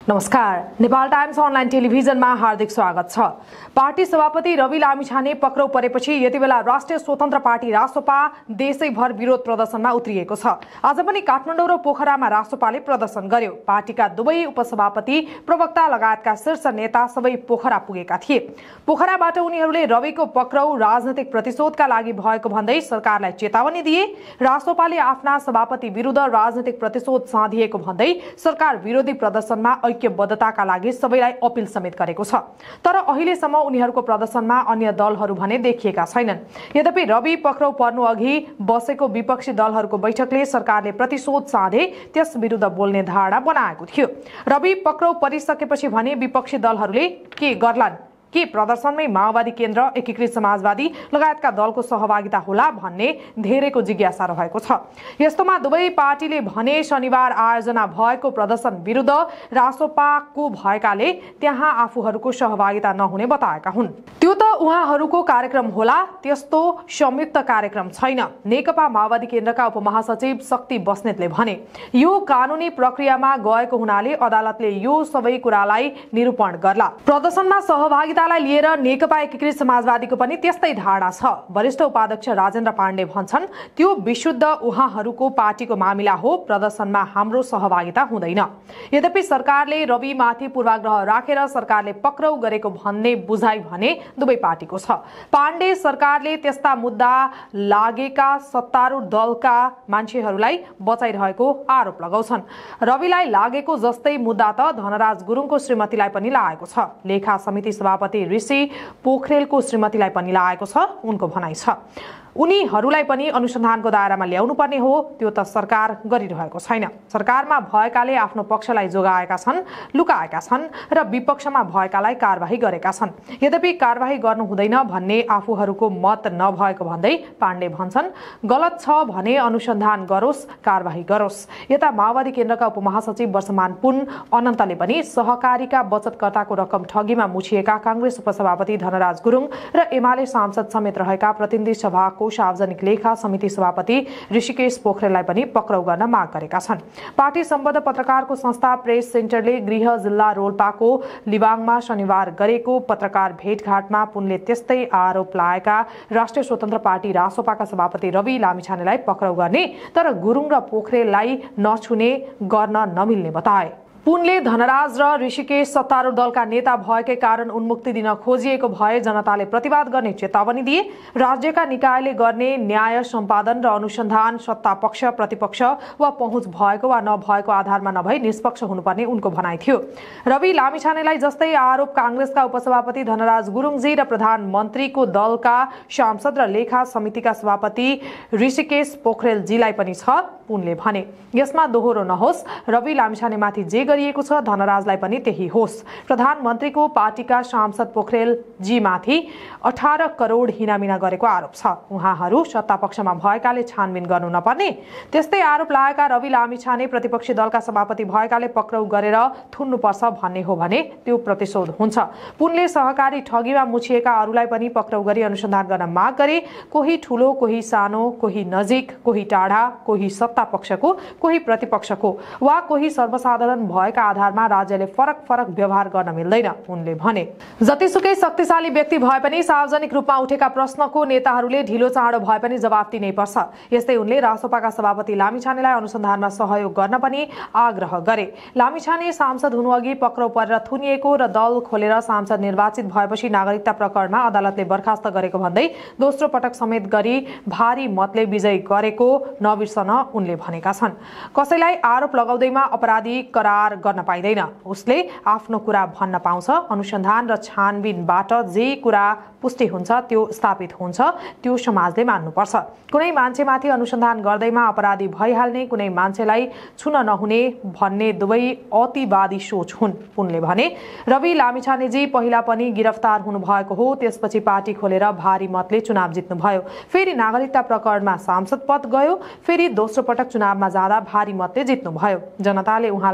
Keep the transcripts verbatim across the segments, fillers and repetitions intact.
नमस्कार, Nepal times online टेलिभिजनमा हार्दिक स्वागत छ। पार्टी सभापति रवि लामिछाने पक्राउ परेपछि यति बेला राष्ट्रिय स्वतन्त्र पार्टी रासोपा देशैभर विरोध प्रदर्शनमा उत्रिएको छ। आज पनि काठमाडौँ र पोखरामा रासोपाले प्रदर्शन गर्यो। पार्टीका दुवै उपसभापति, प्रवक्ता लगायतका शीर्ष नेता सबै पोखरा पुगेका थिए। पोखराबाट उनीहरूले रविको पक्राउ राजनैतिक प्रतिशोधका लागि भएको भन्दै सरकारलाई चेतावनी दिए। रासोपाले आफ्ना सभापति विरुद्ध राजनैतिक प्रतिशोध साधिएको भन्दै सरकार विरोधी प्रदर्शनमा ऐक्यबद्धताका लागि सबैलाई अपील समेत गरेको छ। तर अहिलेसम्म उनीहरूको प्रदर्शनमा अन्य दलहरू भने देखिएका छैनन्। यद्यपि रवि पक्राउ पर्नु अघि बसेको विपक्षी दलहरूको बैठकले सरकारले प्रतिशोध साधे त्यस विरुद्ध बोल्ने धारणा बनाएको थियो। रवि पक्राउ परिसकेपछि भने विपक्षी दलहरूले के गर्लान्? के प्रदर्शनमै माओवादी केन्द्र, एकीकृत समाजवादी लगायतका दलको सहभागिता होला भन्ने धेरैको जिज्ञासा रहेको छ। यस्तोमा दुवै पार्टीले भने शनिबार आयोजना भएको प्रदर्शन विरुद्ध रासोपाको भएकाले त्यहाँ आफूहरूको सहभागिता नहुने बताएका हुन्। त्यो त उहाँहरूको कार्यक्रम होला, त्यस्तो संयुक्त कार्यक्रम छैन। नेकपा माओवादी केन्द्रका उपमहासचिव शक्ति बस्नेतले भने यो कानुनी प्रक्रियामा गएको हुनाले अदालतले यो सबै कुरालाई निरूपण गर्ला। प्रदर्शनमा सहभागिता लिएर नेकपा एकीकृत समाजवादीको पनि त्यस्तै धारणा छ। वरिष्ठ उपाध्यक्ष राजेन्द्र पाण्डे भन्छन् त्यो विशुद्ध उहाँहरूको पार्टीको मामिला हो, प्रदर्शनमा हाम्रो सहभागिता हुँदैन। यद्यपि सरकारले रविमाथि पूर्वाग्रह राखेर सरकारले पक्राउ गरेको भन्ने बुझाइ भने दुवै पार्टीको छ। पाण्डे सरकारले त्यस्ता मुद्दा लागेका सत्तारूढ दलका मान्छेहरूलाई बचाइरहेको आरोप लगाउँछन्। रविलाई लागेको जस्तै मुद्दा त धनराज गुरुङको श्रीमतीलाई पनि लागेको छ। लेखा समिति सभापति ऋषि पोखरेलको श्रीमतीलाई पनि लागेको छ, उनको भनाइ छ। उनीहरूलाई पनि अनुसन्धानको दायरामा ल्याउनु पर्ने हो, त्यो त सरकार गरिरहेको छैन। सरकारमा भएकाले आफ्नो पक्षलाई जोगाएका छन्, लुकाएका छन् र विपक्षमा भएकालाई कारबाही गरेका छन्। यद्यपि कारबाही गर्नु हुँदैन भन्ने आफूहरूको मत नभएको भन्दै पाण्डे भन्छन् गलत छ भने अनुसन्धान गरोस्, कारबाही गरोस्। यता माओवादी केन्द्रका उपमहासचिव वर्षमान पुन अनन्तले पनि सहकारीका बचतकर्ताको रकम ठगीमा मुछिएका कांग्रेस उपसभापति धनराज गुरुङ र एमाले सांसद समेत रहेका प्रतिनिधि सभाको सार्वजनिक लेखा समिति सभापति ऋषिकेश पोखरेललाई पनि पक्राउ गर्न माग गरेका छन्। पार्टी सम्बद्ध पत्रकारको संस्था प्रेस सेन्टरले गृह जिल्ला रोल्पाको लिबाङमा शनिबार गरेको पत्रकार भेटघाटमा पुनले त्यस्तै आरोप लगाएका राष्ट्रिय स्वतन्त्र पार्टी रासोपाका सभापति रवि लामिछानेलाई पक्राउ गर्ने तर गुरुङ र पोखरेललाई नछुने गर्न नमिल्ने बताए। पुनले धनराज र ऋषिकेश सत्तारूढ दलका नेता भएकै कारण उन्मुक्ति दिन खोजिएको भए जनताले प्रतिवाद गर्ने चेतावनी दिए। राज्यका निकायले गर्ने न्याय सम्पादन र अनुसन्धान सत्ता पक्ष, प्रतिपक्ष वा पहुँच भएको वा नभएको आधारमा नभई निष्पक्ष हुनुपर्ने उनको भनाइ थियो। रवि लामिछानेलाई जस्तै आरोप कांग्रेसका उपसभापति धनराज गुरुङजी र प्रधानमन्त्रीको दलका सांसद र लेखा समितिका सभापति ऋषिकेश पोखरेलजीलाई पनि छ, पुनले भने। यसमा दोहोरो नहोस्, रवि लामिछानेमाथि जे गरिएको छ धनराजलाई पनि त्यही होस्। प्रधानमन्त्रीको पार्टीका सांसद पोखरेलजी माथि अठारह करोड हिनामिना गरेको आरोप छ। उहाँहरू सत्तापक्षमा भएकाले छानबिन गर्नु नपर्ने। त्यस्तै आरोप लागेका रवि लामिछाने प्रतिपक्षी दलका सभापति भएकाले पक्राउ गरेर थुन्नुपर्छ भन्ने हो भने त्यो प्रतिशोध हुन्छ। पुनले सहकारी ठगीमा मुछिएका अरूलाई पनि पक्राउ गरी अनुसन्धान गर्न माग गरे। कोही ठूलो, कोही सानो, कोही नजिक, कोही टाढा, कोही सत्ता पक्षको, कोही प्रतिपक्षको वा कोही सर्वसाधारण भएका आधारमा राज्यले फरक फरक व्यवहार गर्न मिल्दैन, उनले भने। जतिसुकै शक्तिशाली व्यक्ति भए पनि सार्वजनिक रूपमा उठेका प्रश्नको नेताहरूले ढिलो चाँडो भए पनि जवाफ दिनै पर्छ। यस्तै उनले रासोपाका सभापति लामिछानेलाई अनुसन्धानमा सहयोग गर्न पनि आग्रह गरे। लामिछाने सांसद हुनुअघि पक्राउ परेर थुनिएको र दल खोलेर सांसद निर्वाचित भएपछि नागरिकता प्रकरणमा अदालतले बर्खास्त गरेको भन्दै दोस्रो पटक समेत गरी भारी मतले विजय गरेको नबिर्सन उनले भनेका छन्। कसैलाई आरोप लगाउँदैमा अपराधी करार गर्न पाइँदैन, उसले आफ्नो कुरा भन्न पाउँछ। अनुसन्धान र छानबिनबाट जे कुरा पुष्टि हुन्छ त्यो स्थापित हुन्छ, त्यो समाजले मान्नुपर्छ। कुनै मान्छेमाथि अनुसन्धान गर्दैमा अपराधी भइहाल्ने, कुनै मान्छेलाई छुन नहुने भन्ने दुवै अतिवादी सोच हुन्, पुनले भने। रवि लामिछानेजी पहिला पनि गिरफ्तार हुनुभएको हो, त्यसपछि पार्टी खोलेर भारी मतले चुनाव जित्नुभयो। फेरि नागरिकता प्रकरणमा सांसद पद गयो, फेरि दोस्रो पटक चुनावमा जाँदा भारी मतले जित्नुभयो। जनताले उहाँलाई अनुमोदन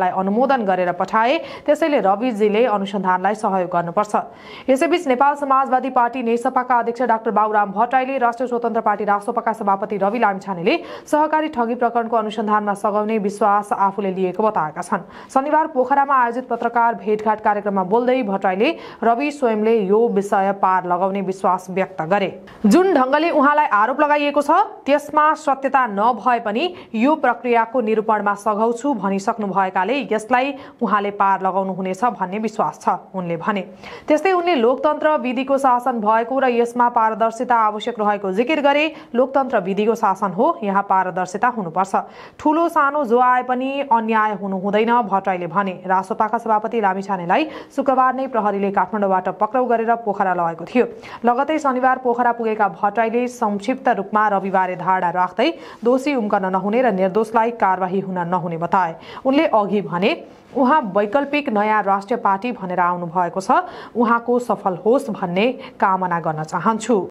अनुमोदन गरेर पठाए। त्यसैले रविजीले अनुसन्धानलाई सहयोग गर्नुपर्छ। यसैबीच नेपाल समाजवादी पार्टी नेकपाका अध्यक्ष डाक्टर बाबुराम भट्टराईले राष्ट्रिय स्वतन्त्र पार्टी रासोपाका सभापति रवि लामिछानेले सहकारी ठगी प्रकरणको अनुसन्धानमा सघाउने विश्वास आफूले लिएको बताएका छन्। शनिबार पोखरामा आयोजित पत्रकार भेटघाट कार्यक्रममा बोल्दै भट्टराईले रवि स्वयंले यो विषय पार लगाउने विश्वास व्यक्त गरे। जुन ढंगले उहाँलाई आरोप लगाइएको छ त्यसमा सत्यता नभए पनि यो प्रक्रियाको निरूपणमा सघाउँछु भनिसक्नु भएकाले यसलाई उहाँले पार लगाउनु हुनेछ भन्ने विश्वास छ उनले भने। त्यस्तै उनले लोकतन्त्र विधिको शासन भएको र यसमा पारदर्शिता आवश्यक रहेको जिकिर गरे। लोकतन्त्र विधिको शासन हो, यहाँ पारदर्शिता हुनुपर्छ। ठूलो सानो जो आए पनि अन्याय हुनु हुँदैन भट्टराईले भने। रासोपाका सभापति लामिछानेलाई शुक्रबार नै प्रहरीले काठमाडौँबाट पक्राउ गरेर पोखरा लगेको थियो। लगतै शनिबार पोखरा पुगेका भट्टराईले संक्षिप्त रूपमा रविबारे धारणा राख्दै दोषी उम्कन नहुने र निर्दोषलाई कारबाही हुन नहुने बताए। उनले अघि भने उहाँ वैकल्पिक नयाँ राष्ट्रिय पार्टी भनेर आउनु भएको छ। उहाँको सफल होस् भन्ने कामना गर्न चाहन्छु।